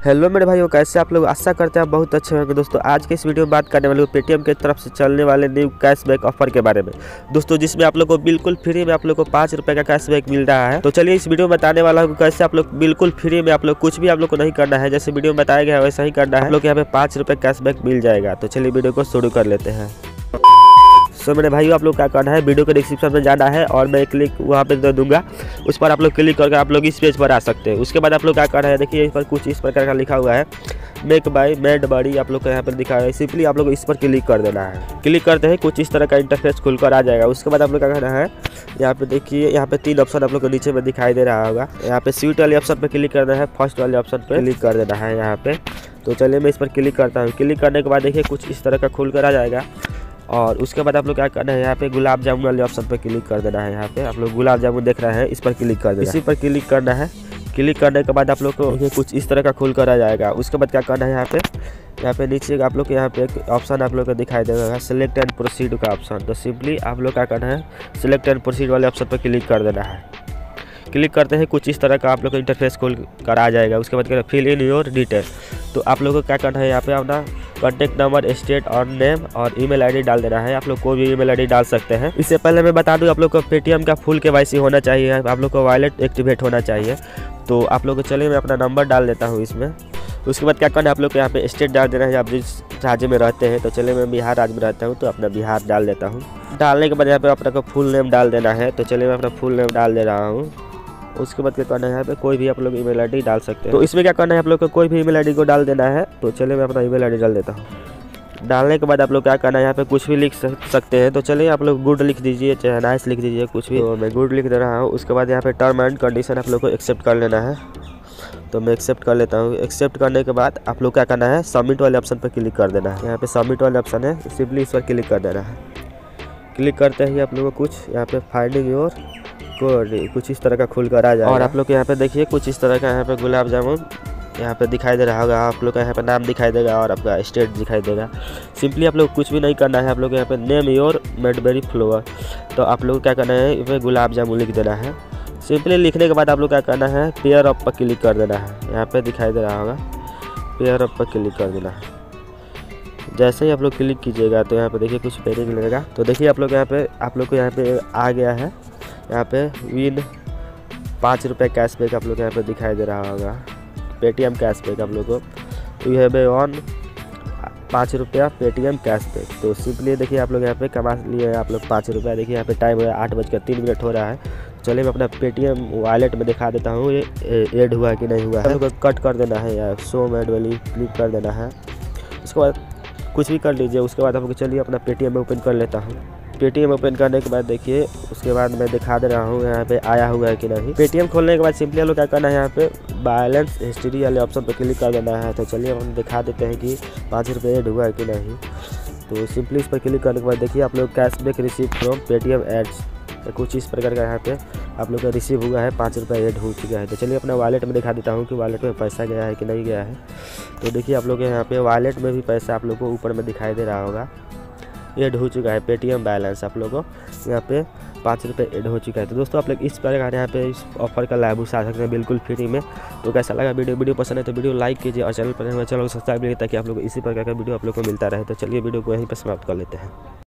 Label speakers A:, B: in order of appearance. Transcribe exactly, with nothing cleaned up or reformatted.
A: Hello मेरे भाइयों, कैसे आप लोग? आशा करते हैं आप बहुत अच्छे होंगे। दोस्तों आज के इस वीडियो में बात करने वाले पेटीएम की तरफ से चलने वाले न्यू कैशबैक ऑफर के बारे में दोस्तों, जिसमें आप लोग को बिल्कुल फ्री में आप लोग को पाँच रुपये का कैशबैक मिल रहा है। तो चलिए इस वीडियो में बताने वाला हूँ कैसे आप लोग बिल्कुल फ्री में आप लोग कुछ भी आप लोग को नहीं करना है, जैसे वीडियो में बताया गया है वैसा ही करना है। आप लोग यहाँ पे पाँच रुपये कैशबैक मिल जाएगा। तो चलिए वीडियो को शुरू कर लेते हैं। सो मेरे भाइयों, आप लोग क्या करना है, वीडियो के डिस्क्रिप्शन में जाना है और मैं एक लिंक वहाँ पे दे दूंगा, उस पर आप लोग क्लिक करके आप लोग इस पेज पर आ सकते हैं। उसके बाद आप लोग क्या करना है, देखिए इस पर कुछ इस प्रकार का लिखा हुआ है मेक बाय मेड बड़ी, आप लोग को यहाँ पर दिखा है। सिंपली आप लोग इस पर क्लिक कर देना है। क्लिक करते हैं कुछ इस तरह का इंटरफेस खुलकर आ जाएगा। उसके बाद आप लोग क्या करना है, यहाँ पे देखिए यहाँ पे तीन ऑप्शन आप लोग को नीचे में दिखाई दे रहा होगा। यहाँ पे स्वीट वाले ऑप्शन पे क्लिक करना है, फर्स्ट वाले ऑप्शन पे क्लिक कर देना है यहाँ पे। तो चलिए मैं इस पर क्लिक करता हूँ। क्लिक करने के बाद देखिए कुछ इस तरह का खुल कर आ जाएगा। और उसके बाद आप लोग क्या करना है, यहाँ पे गुलाब जामुन वाले ऑप्शन पर क्लिक कर देना है। यहाँ पे आप लोग गुलाब जामुन देख रहे हैं, इस पर क्लिक कर देना है। इसी पर क्लिक करना है। क्लिक करने के बाद आप लोग को कुछ इस तरह का खुल कर आ जाएगा। उसके बाद क्या करना है, यहाँ पे यहाँ पे नीचे आप लोग को यहाँ पे एक ऑप्शन आप लोग को दिखाई देगा सिलेक्ट एंड प्रोसीड का ऑप्शन। तो सिंपली आप लोग क्या करना है, सिलेक्ट एंड प्रोसीड वाले ऑप्शन पर क्लिक कर देना है। क्लिक करते हैं कुछ इस तरह का आप लोग को इंटरफेस खोल कर आ जाएगा। उसके बाद क्या फिल इन योर डिटेल। तो आप लोगों को क्या करना है, यहाँ पे अपना कॉन्टैक्ट नंबर, स्टेट और नेम और ईमेल आईडी डाल देना है। आप लोग कोई भी ईमेल आईडी डाल सकते हैं। इससे पहले मैं बता दूं, आप लोग को पेटीएम का फुल केवाईसी होना चाहिए, आप लोग को वॉलेट एक्टिवेट होना चाहिए। तो आप लोग को चलिए मैं अपना नंबर डाल देता हूँ इसमें। उसके बाद क्या करना है, आप लोग को यहाँ पे स्टेट डाल देना है, आप जिस राज्य में रहते हैं। तो चलिए मैं बिहार राज्य में रहता हूँ, तो अपना बिहार डाल देता हूँ। डालने के बाद यहाँ पे अपने को फुल नेम डाल देना है। तो चलिए मैं अपना फुल नेम डाल दे रहा हूँ। उसके बाद क्या करना है, यहाँ पे कोई भी आप लोग ईमेल आईडी डाल सकते हैं। तो इसमें क्या करना है, आप लोग को कोई भी ईमेल आईडी को डाल देना है। तो चलिए मैं अपना ईमेल आईडी डाल देता हूँ। डालने के बाद आप लोग क्या करना है, यहाँ पे कुछ भी लिख सकते हैं। तो चलिए आप लोग गुड लिख दीजिए, चाहे नाइस लिख दीजिए, कुछ भी। तो मैं गुड लिख दे रहा हूँ। उसके बाद यहाँ पे टर्म एंड कंडीशन आप लोग को एक्सेप्ट कर लेना है। तो मैं एक्सेप्ट कर लेता हूँ। एक्सेप्ट करने के बाद आप लोग क्या करना है, सबमिट वाले ऑप्शन पर क्लिक कर देना है। यहाँ पे सबमिट वाले ऑप्शन है, सिंपली इस पर क्लिक कर देना है। क्लिक करते ही आप लोग को कुछ यहाँ पे फाइंडिंग योर कोड कुछ इस तरह का खुल कर आ जाएगा। और आप लोग यहाँ पे देखिए कुछ इस तरह का यहाँ पे गुलाब जामुन यहाँ पे दिखाई दे रहा होगा। आप लोग का यहाँ पे नाम दिखाई देगा और आपका स्टेट दिखाई देगा। सिंपली आप लोग कुछ भी नहीं करना है, आप लोग यहाँ पे नेम योर मेडबेरी फ्लोवर। तो आप लोग क्या करना है, इसमें गुलाब जामुन लिख देना है। सिंपली लिखने के बाद आप लोग क्या करना है, पेयर अप पर क्लिक कर देना है। यहाँ पे दिखाई दे रहा होगा, पेयर अप पर क्लिक कर देना है। जैसे ही आप लोग क्लिक कीजिएगा तो यहाँ पे देखिए कुछ पेरिंग लगेगा। तो देखिए आप लोग यहाँ पे आप लोग को यहाँ पे आ गया है, यहाँ पे विन पाँच रुपये कैशबैक आप लोग यहाँ पे दिखाई दे रहा होगा। पेटीएम कैशबैक आप लोग को यू हैव ऑन पाँच रुपया पेटीएम कैशबैक। तो सिंपली देखिए आप लोग यहाँ पे कमा लिए आप लोग पाँच रुपया। देखिए यहाँ पे टाइम हो रहा है आठ बजकर तीन मिनट हो रहा है। चलिए मैं अपना पेटीएम वॉलेट में दिखा देता हूँ ये ऐड हुआ है कि नहीं हुआ है। आप लोग को कट कर देना है या शो मैड वाली क्लिक कर देना है। उसके बाद कुछ भी कर लीजिए। उसके बाद आपको चलिए अपना पेटीएम ओपन कर लेता हूँ। पेटीएम ओपन करने के बाद देखिए उसके बाद मैं दिखा दे रहा हूँ यहाँ पे आया हुआ है कि नहीं। पेटीएम खोलने के बाद सिंपली हम लोग क्या करना है, यहाँ पे बैलेंस हिस्ट्री वाले ऑप्शन पर क्लिक कर देना है। तो चलिए हम दिखा देते हैं कि पाँच रुपये ऐड हुआ है कि नहीं। तो सिंपली इस पर क्लिक करने के बाद देखिए आप लोग cashback receive from Paytm ads. तो कुछ इस प्रकार का यहाँ पे आप लोग का रिसीव हुआ है, पाँच रुपये ऐड हो चुका है। तो चलिए अपना वॉलेट में दिखा देता हूँ कि वॉलेट में पैसा गया है कि नहीं गया है। तो देखिए आप लोग के यहाँ पे वॉलेट में भी पैसा आप लोग को ऊपर में दिखाई दे रहा होगा, ऐड हो चुका है। पेटीएम बैलेंस आप लोगों को यहाँ पे पाँच रुपये ऐड हो चुका है। तो दोस्तों आप लोग इस प्रकार यहाँ पे इस ऑफर का लाभ उठा सकते हैं बिल्कुल फ्री में। तो कैसा लगा वीडियो वीडियो पसंद है तो वीडियो लाइक कीजिए और चैनल पर चैनल को सब्सक्राइब कीजिए, ताकि आप लोग इसी प्रकार का वीडियो आप लोग को मिलता रहे। तो चलिए वीडियो को यहीं पर समाप्त कर लेते हैं।